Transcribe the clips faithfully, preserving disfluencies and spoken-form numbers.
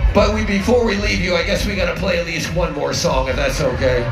But we, before we leave you, I guess we gotta play at least one more song, if that's okay.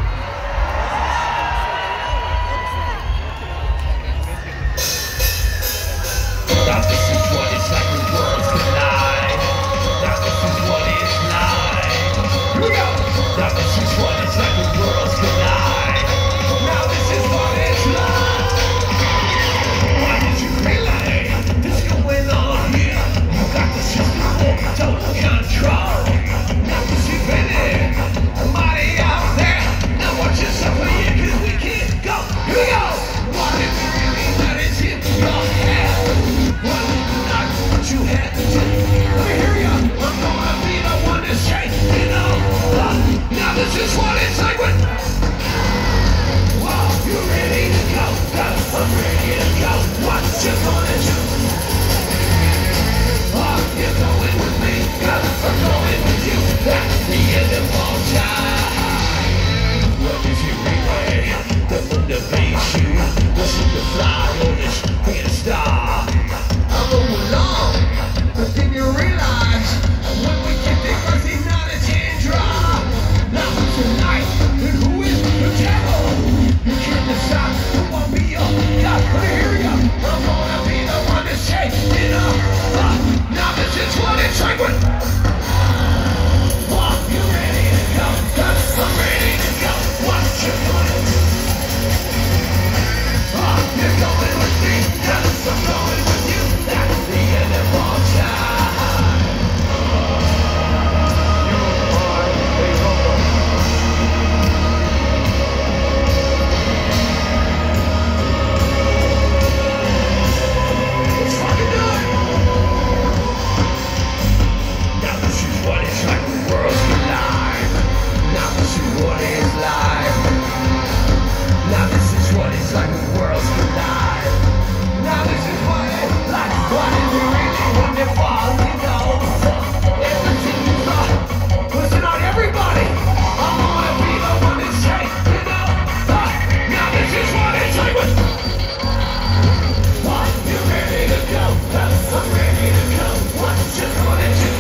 Now this is what it's like when worlds collide. Now this is what it's like. Here we go. Now this is what it's like when worlds collide. Now this is what it's like. Why did you realize this going on here? You got the system under total control. Now this is ready. Somebody out there. Now watch yourself for you, cause we can't go. Here we go. What if you really let it in your head? What you had to do. Let me hear ya. I'm gonna be the one to say, you know, uh, now this is what it's like when, whoa, you ready to go? Uh, I'm ready to go. What you gonna do? Oh, you're going with me. Uh, I'm going with you. That's the end of all time. What is your relay that motivates you? Listen to fly on this can't stop. I'm going along, but then you realize when we get there, first it's not a ten drop. Now who's tonight and who is the devil? You can't decide who won't be your God. Let me hear ya. I'm gonna be the one to say, you know, uh, now this is what it's like when, oh, you ready to go? Uh, I'm ready to go. What you gonna do? Oh, you're going with me. Uh, I'm going with you. That's the end of all time. You are a robot. Let's fucking do it. Now this is what it's like when worlds collide. Now this is what it's like. Now this is what it's like when worlds collide. Now this is what it's like. What is it really when they fall, you know? Everything you thought. Listen on everybody. I'm gonna be the one to say, you know? Uh, now this is what it's like when, oh, you ready to go? Uh, I'm ready to go. What you gonna do?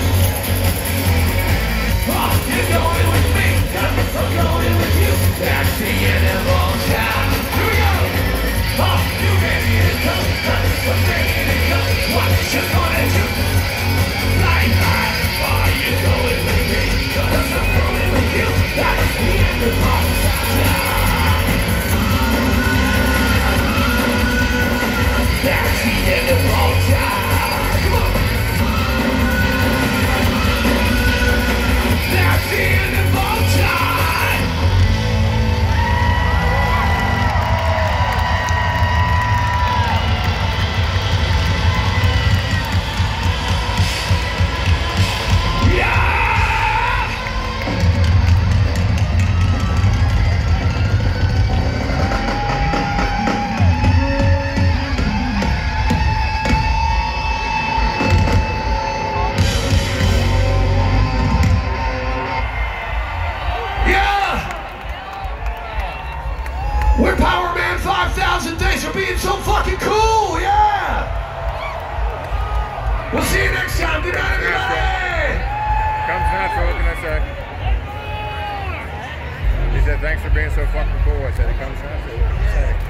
Oh, you're going with me. I'm going with you. That's the end of all time. Here we go. Oh, you ready to go? I'm ready to go. What you gonna do? Light, light. Oh, you going with me? Cause I'm going with you. That's the end of all time. That's the end of all time. Come on. That's the end of all time. We're Power Man five thousand Thanks for being so fucking cool, yeah! We'll see you next time. Good night, everybody! Comes natural, what can I say? He said, thanks for being so fucking cool. I said, it comes natural, what can I say?